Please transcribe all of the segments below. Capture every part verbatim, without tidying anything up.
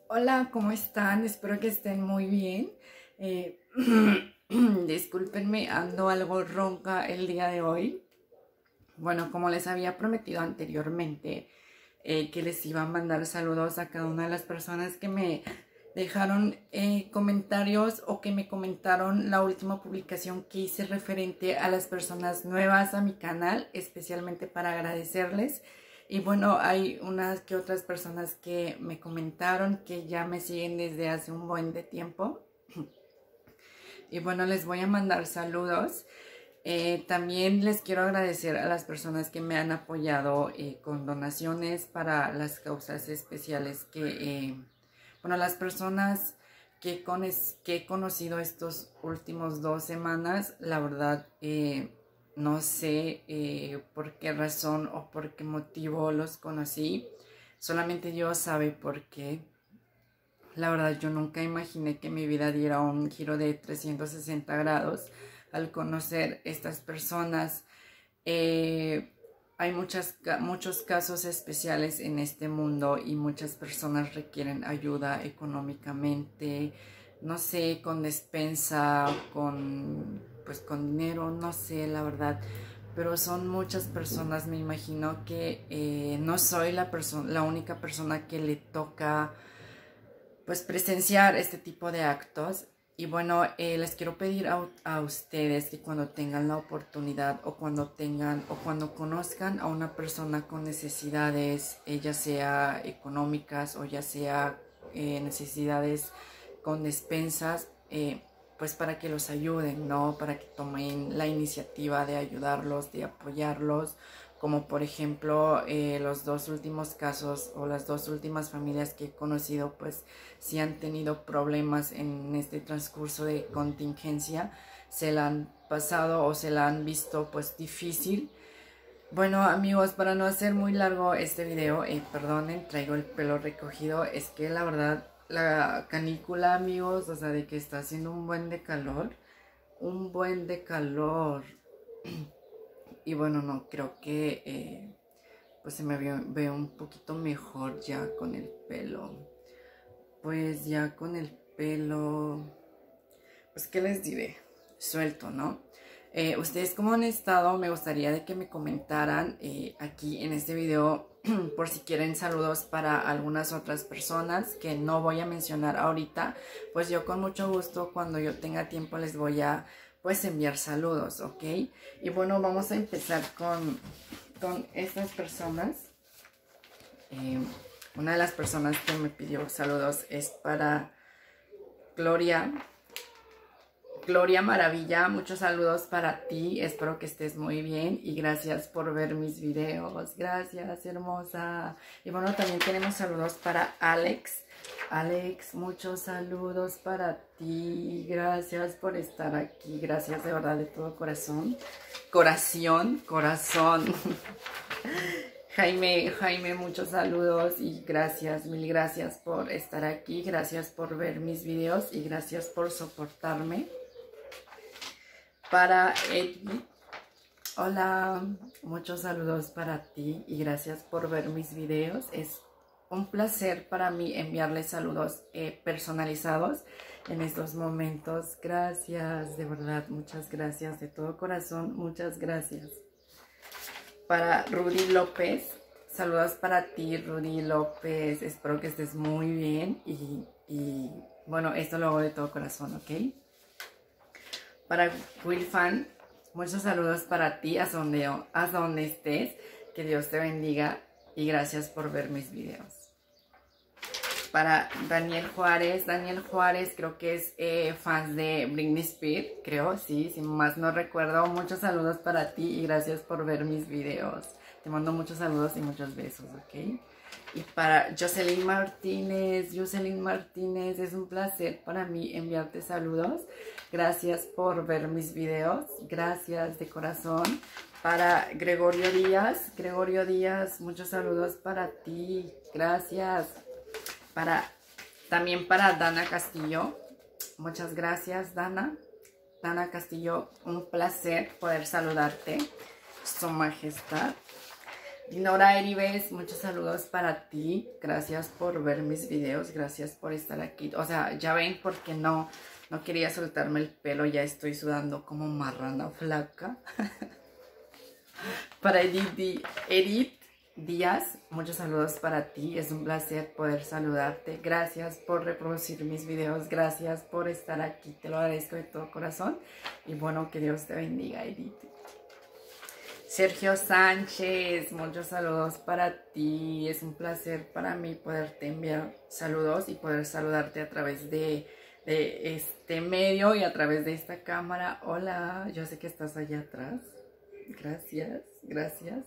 Hola, ¿cómo están? Espero que estén muy bien. Eh, discúlpenme, ando algo ronca el día de hoy. Bueno, como les había prometido anteriormente, eh, que les iba a mandar saludos a cada una de las personas que me dejaron eh, comentarios o que me comentaron la última publicación que hice referente a las personas nuevas a mi canal, especialmente para agradecerles. Y bueno, hay unas que otras personas que me comentaron que ya me siguen desde hace un buen de tiempo. Y bueno, les voy a mandar saludos. Eh, también les quiero agradecer a las personas que me han apoyado eh, con donaciones para las causas especiales que, eh, bueno, las personas que, con es, que he conocido estos últimos dos semanas, la verdad, eh, no sé eh, por qué razón o por qué motivo los conocí. Solamente Dios sabe por qué. La verdad, yo nunca imaginé que mi vida diera un giro de trescientos sesenta grados al conocer estas personas. Eh, hay muchas, muchos casos especiales en este mundo y muchas personas requieren ayuda económicamente, no sé, con despensa, con, pues, con dinero, no sé, la verdad. Pero son muchas personas, me imagino que eh, no soy la, la única persona que le toca pues presenciar este tipo de actos. Y bueno, eh, les quiero pedir a, a ustedes que cuando tengan la oportunidad o cuando tengan o cuando conozcan a una persona con necesidades, eh, ya sea económicas o ya sea eh, necesidades con despensas, eh, pues para que los ayuden, ¿no? Para que tomen la iniciativa de ayudarlos, de apoyarlos, como por ejemplo eh, los dos últimos casos o las dos últimas familias que he conocido, pues si han tenido problemas en este transcurso de contingencia, se la han pasado o se la han visto pues difícil. Bueno amigos, para no hacer muy largo este video, eh, perdonen, traigo el pelo recogido, es que la verdad la canícula amigos, o sea de que está haciendo un buen de calor, un buen de calor. Y bueno, no, creo que eh, pues se me veo, veo un poquito mejor ya con el pelo. Pues ya con el pelo, pues qué les diré, suelto, ¿no? Eh, ustedes cómo han estado, me gustaría de que me comentaran eh, aquí en este video por si quieren saludos para algunas otras personas que no voy a mencionar ahorita, pues yo con mucho gusto cuando yo tenga tiempo les voy a pues enviar saludos, ¿ok? Y bueno, vamos a empezar con, con estas personas. Eh, una de las personas que me pidió saludos es para Gloria. Gloria Maravilla, muchos saludos para ti, espero que estés muy bien y gracias por ver mis videos, gracias hermosa. Y bueno, también tenemos saludos para Alex. Alex, muchos saludos para ti, gracias por estar aquí, gracias de verdad de todo corazón, corazón, corazón. Jaime, Jaime, muchos saludos y gracias, mil gracias por estar aquí, gracias por ver mis videos y gracias por soportarme. Para Edith, hola, muchos saludos para ti y gracias por ver mis videos. Es un placer para mí enviarles saludos eh, personalizados en estos momentos. Gracias, de verdad, muchas gracias, de todo corazón, muchas gracias. Para Rudy López, saludos para ti, Rudy López, espero que estés muy bien y, y bueno, esto lo hago de todo corazón, ¿ok? Para Wilfan, muchos saludos para ti, hasta donde, hasta donde estés, que Dios te bendiga y gracias por ver mis videos. Para Daniel Juárez, Daniel Juárez creo que es eh, fan de Britney Spears, creo, sí, si más no recuerdo, muchos saludos para ti y gracias por ver mis videos. Te mando muchos saludos y muchos besos, ¿ok? Y para Jocelyn Martínez, Jocelyn Martínez, es un placer para mí enviarte saludos. Gracias por ver mis videos, gracias de corazón. Para Gregorio Díaz, Gregorio Díaz, muchos saludos para ti, gracias. Para, también para Dana Castillo, muchas gracias Dana. Dana Castillo, un placer poder saludarte, Su Majestad. Dinora Eribes, muchos saludos para ti. Gracias por ver mis videos, gracias por estar aquí. O sea, ya ven por qué no, no quería soltarme el pelo, ya estoy sudando como marrana flaca. Para Edith, Edith Díaz, muchos saludos para ti. Es un placer poder saludarte. Gracias por reproducir mis videos. Gracias por estar aquí. Te lo agradezco de todo corazón. Y bueno, que Dios te bendiga, Edith. Sergio Sánchez, muchos saludos para ti. Es un placer para mí poderte enviar saludos y poder saludarte a través de, de este medio y a través de esta cámara. Hola, yo sé que estás allá atrás. Gracias, gracias.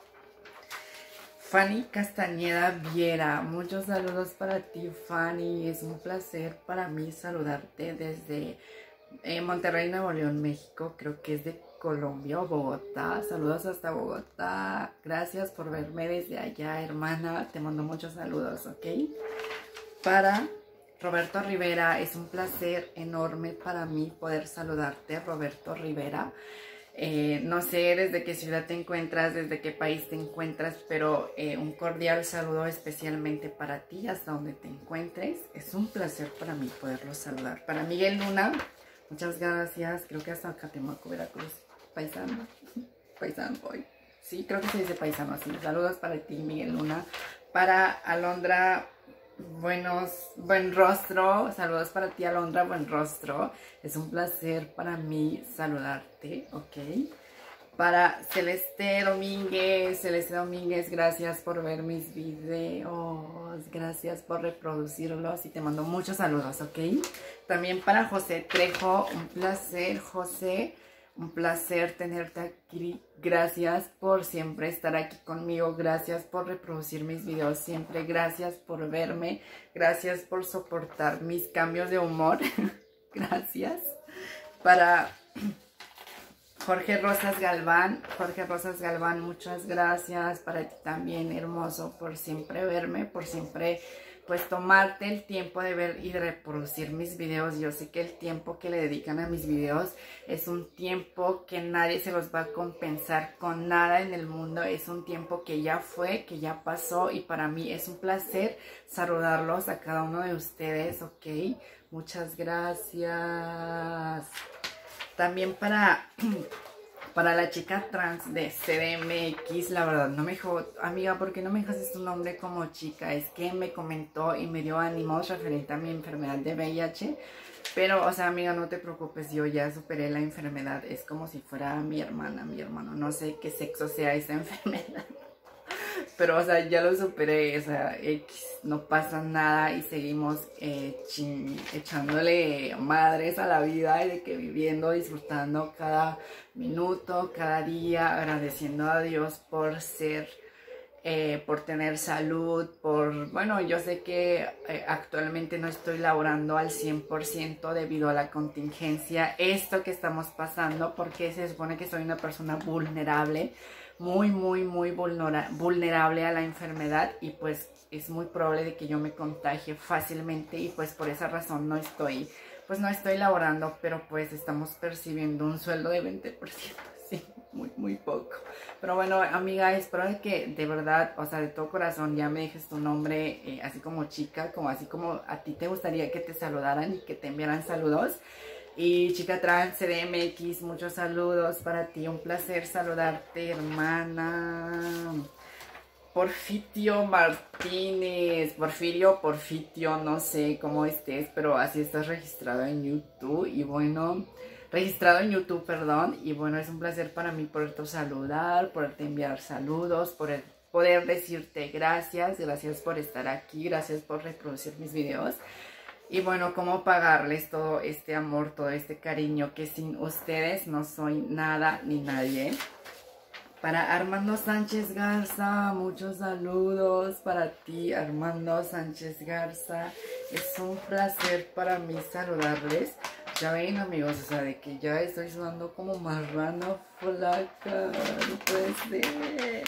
Fanny Castañeda Viera, muchos saludos para ti, Fanny. Es un placer para mí saludarte desde eh, Monterrey, Nuevo León, México. Creo que es de Colombia o Bogotá. Saludos hasta Bogotá. Gracias por verme desde allá, hermana. Te mando muchos saludos, ¿ok? Para Roberto Rivera, es un placer enorme para mí poder saludarte, Roberto Rivera. Eh, no sé desde qué ciudad te encuentras, desde qué país te encuentras, pero eh, un cordial saludo especialmente para ti, hasta donde te encuentres. Es un placer para mí poderlos saludar. Para Miguel Luna, muchas gracias. Creo que hasta Catemaco, Veracruz. Paisano, paisano hoy. Sí, creo que se dice paisano así. Saludos para ti, Miguel Luna. Para Alondra Buenos, Buen Rostro, saludos para ti, Alondra Buen Rostro. Es un placer para mí saludarte, ¿ok? Para Celeste Domínguez, Celeste Domínguez, gracias por ver mis videos, gracias por reproducirlos y te mando muchos saludos, ¿ok? También para José Trejo, un placer, José. Un placer tenerte aquí. Gracias por siempre estar aquí conmigo. Gracias por reproducir mis videos siempre. Gracias por verme. Gracias por soportar mis cambios de humor. Gracias. Para Jorge Rosas Galván. Jorge Rosas Galván, muchas gracias. Para ti también, hermoso, por siempre verme, por siempre pues tomarte el tiempo de ver y de reproducir mis videos. Yo sé que el tiempo que le dedican a mis videos es un tiempo que nadie se los va a compensar con nada en el mundo. Es un tiempo que ya fue, que ya pasó, y para mí es un placer saludarlos a cada uno de ustedes, ¿ok? Muchas gracias. También para... Para la chica trans de C D M X, la verdad no me dijo, amiga, ¿por qué no me dejas tu nombre como chica? Es que me comentó y me dio ánimos referente a mi enfermedad de V I H. Pero, o sea, amiga, no te preocupes, yo ya superé la enfermedad. Es como si fuera mi hermana, mi hermano. No sé qué sexo sea esa enfermedad. Pero, o sea, ya lo superé, o sea, X, no pasa nada y seguimos eh, chin, echándole madres a la vida y de que viviendo, disfrutando cada minuto, cada día, agradeciendo a Dios por ser, eh, por tener salud, por, bueno, yo sé que eh, actualmente no estoy laborando al cien por ciento debido a la contingencia, esto que estamos pasando, porque se supone que soy una persona vulnerable, muy, muy, muy vulnerable a la enfermedad, y pues es muy probable de que yo me contagie fácilmente, y pues por esa razón no estoy, pues no estoy laborando, pero pues estamos percibiendo un sueldo de veinte por ciento, sí, muy, muy poco. Pero bueno, amiga, espero que de verdad, o sea, de todo corazón ya me dejes tu nombre, eh, así como chica, como así como a ti te gustaría que te saludaran y que te enviaran saludos. Y chica trans C D M X, muchos saludos para ti, un placer saludarte, hermana. Porfirio Martínez, Porfirio, Porfitio, no sé cómo estés, pero así estás registrado en YouTube. Y bueno, registrado en YouTube, perdón. Y bueno, es un placer para mí poderte saludar, poderte enviar saludos, poder, poder decirte gracias, gracias por estar aquí, gracias por reproducir mis videos. Y bueno, cómo pagarles todo este amor, todo este cariño, que sin ustedes no soy nada ni nadie. Para Armando Sánchez Garza, muchos saludos para ti, Armando Sánchez Garza. Es un placer para mí saludarles. Ya ven, amigos, o sea, de que ya estoy sudando como marrana flaca, no puede ser.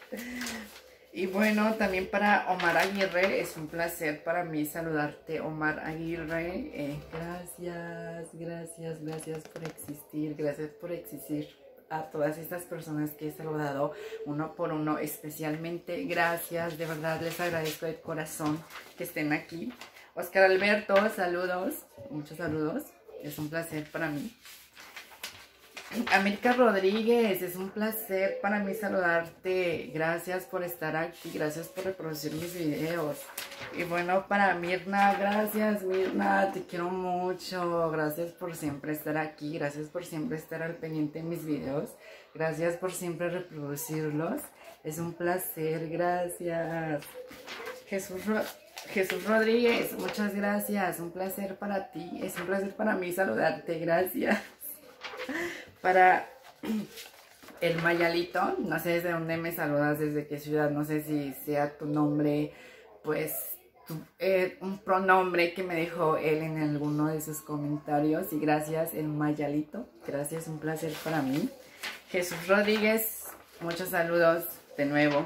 Y bueno, también para Omar Aguirre, es un placer para mí saludarte, Omar Aguirre. Eh, gracias, gracias, gracias por existir, gracias por existir a todas estas personas que he saludado uno por uno, especialmente gracias, de verdad les agradezco de corazón que estén aquí. Oscar Alberto, saludos, muchos saludos, es un placer para mí. América Rodríguez, es un placer para mí saludarte, gracias por estar aquí, gracias por reproducir mis videos. Y bueno, para Mirna, gracias Mirna, te quiero mucho, gracias por siempre estar aquí, gracias por siempre estar al pendiente de mis videos, gracias por siempre reproducirlos, es un placer, gracias. Jesús, Ro Jesús Rodríguez, muchas gracias, un placer para ti, es un placer para mí saludarte, gracias. Para el Mayalito, no sé desde dónde me saludas, desde qué ciudad, no sé si sea tu nombre, pues tu, eh, un pronombre que me dejó él en alguno de sus comentarios. Y gracias, el Mayalito, gracias, un placer para mí. Jesús Rodríguez, muchos saludos de nuevo.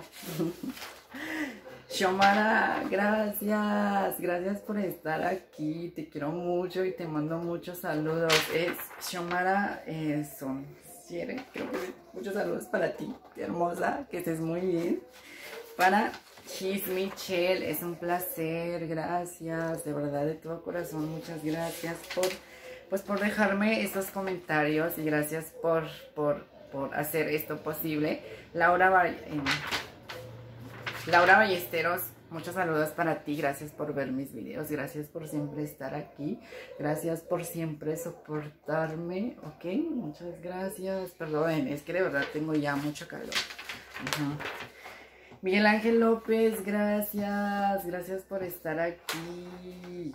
Xiomara, gracias, gracias por estar aquí, te quiero mucho y te mando muchos saludos. Es Xiomara eh, Son, creo que muchos saludos para ti, hermosa, que estés muy bien. Para Chis Michelle, es un placer, gracias, de verdad, de todo corazón, muchas gracias por, pues, por dejarme estos comentarios y gracias por, por, por hacer esto posible. Laura Bar eh, Laura Ballesteros, muchos saludos para ti, gracias por ver mis videos, gracias por siempre estar aquí, gracias por siempre soportarme, ok, muchas gracias, perdonen, es que de verdad tengo ya mucho calor. Uh-huh. Miguel Ángel López, gracias, gracias por estar aquí.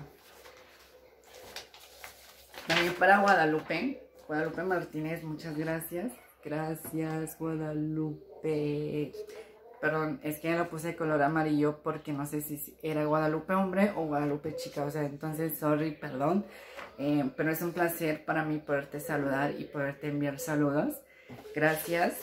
También para Guadalupe, Guadalupe Martínez, muchas gracias, gracias Guadalupe. Perdón, es que ya lo puse de color amarillo porque no sé si era Guadalupe hombre o Guadalupe chica, o sea, entonces, sorry, perdón. Eh, pero es un placer para mí poderte saludar y poderte enviar saludos. Gracias.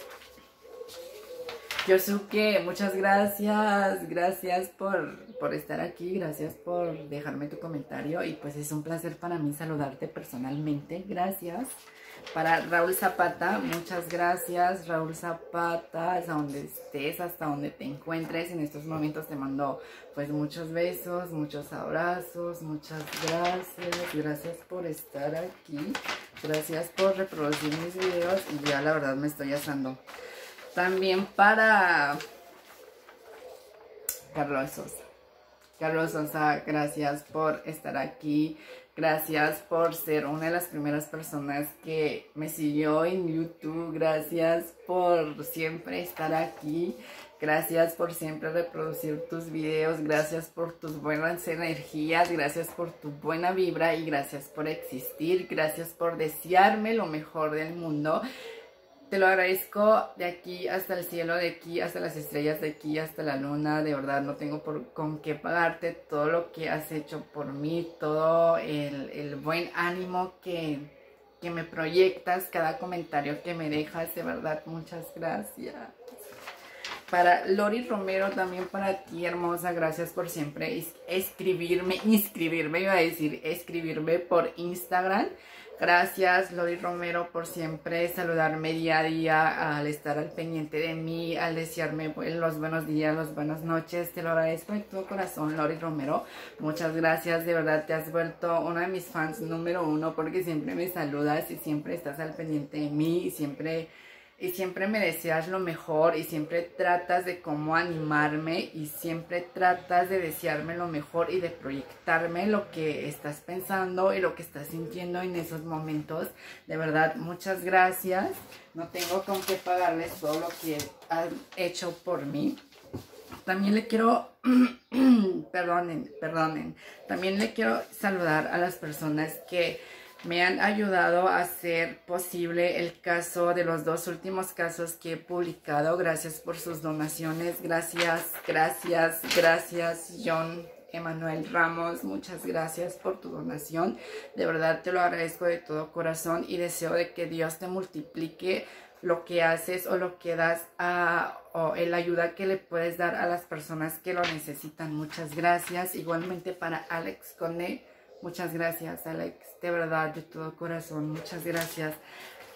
Yosuke, muchas gracias, gracias por, por estar aquí, gracias por dejarme tu comentario y pues es un placer para mí saludarte personalmente, gracias. Para Raúl Zapata, muchas gracias Raúl Zapata, hasta donde estés, hasta donde te encuentres, en estos momentos te mando pues muchos besos, muchos abrazos, muchas gracias, gracias por estar aquí, gracias por reproducir mis videos y ya la verdad me estoy asando. También para Carlos Sosa, Carlos Sosa, gracias por estar aquí. Gracias por ser una de las primeras personas que me siguió en YouTube. Gracias por siempre estar aquí. Gracias por siempre reproducir tus videos. Gracias por tus buenas energías. Gracias por tu buena vibra y gracias por existir. Gracias por desearme lo mejor del mundo. Te lo agradezco de aquí hasta el cielo, de aquí hasta las estrellas, de aquí hasta la luna. De verdad no tengo por, con qué pagarte todo lo que has hecho por mí, todo el, el buen ánimo que, que me proyectas, cada comentario que me dejas. De verdad, muchas gracias. Para Lori Romero, también para ti, hermosa, gracias por siempre escribirme, inscribirme, iba a decir, escribirme por Instagram. Gracias, Lori Romero, por siempre saludarme día a día, al estar al pendiente de mí, al desearme los buenos días, las buenas noches. Te lo agradezco de todo corazón, Lori Romero. Muchas gracias, de verdad te has vuelto una de mis fans número uno porque siempre me saludas y siempre estás al pendiente de mí y siempre... Y siempre me deseas lo mejor y siempre tratas de cómo animarme y siempre tratas de desearme lo mejor y de proyectarme lo que estás pensando y lo que estás sintiendo en esos momentos. De verdad, muchas gracias. No tengo con qué pagarles todo lo que han hecho por mí. También le quiero, perdonen, perdonen, también le quiero saludar a las personas que me han ayudado a hacer posible el caso de los dos últimos casos que he publicado. Gracias por sus donaciones. Gracias, gracias, gracias, John Emanuel Ramos. Muchas gracias por tu donación. De verdad te lo agradezco de todo corazón y deseo de que Dios te multiplique lo que haces o lo que das a, o la ayuda que le puedes dar a las personas que lo necesitan. Muchas gracias. Igualmente para Alex Conde. Muchas gracias, Alex, de verdad, de todo corazón, muchas gracias.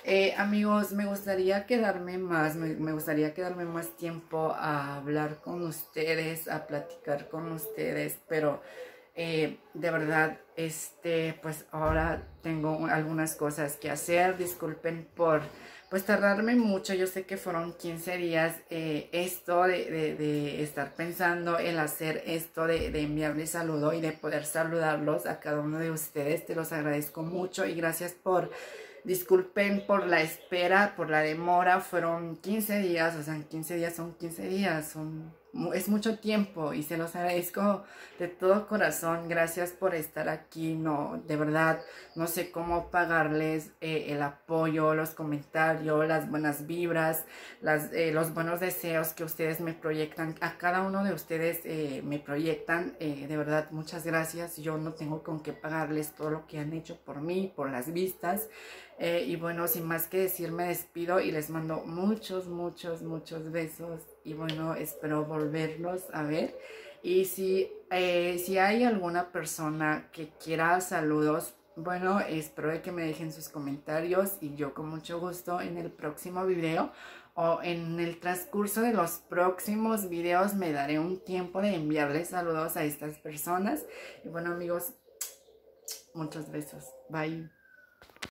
Eh, amigos, me gustaría quedarme más, me, me gustaría quedarme más tiempo a hablar con ustedes, a platicar con ustedes, pero eh, de verdad, este, pues ahora tengo algunas cosas que hacer. Disculpen por, pues tardarme mucho. Yo sé que fueron quince días eh, esto de, de, de estar pensando en hacer esto, de, de enviarles saludo y de poder saludarlos a cada uno de ustedes. Te los agradezco mucho y gracias por... Disculpen por la espera, por la demora, fueron quince días, o sea, quince días son quince días, son, es mucho tiempo y se los agradezco de todo corazón. Gracias por estar aquí, no, de verdad, no sé cómo pagarles eh, el apoyo, los comentarios, las buenas vibras, las, eh, los buenos deseos que ustedes me proyectan, a cada uno de ustedes eh, me proyectan, eh, de verdad, muchas gracias. Yo no tengo con qué pagarles todo lo que han hecho por mí, por las vistas. Eh, y bueno, sin más que decir, me despido y les mando muchos, muchos, muchos besos. Y bueno, espero volverlos a ver. Y si, eh, si hay alguna persona que quiera saludos, bueno, espero de que me dejen sus comentarios y yo con mucho gusto en el próximo video o en el transcurso de los próximos videos me daré un tiempo de enviarles saludos a estas personas. Y bueno, amigos, muchos besos. Bye.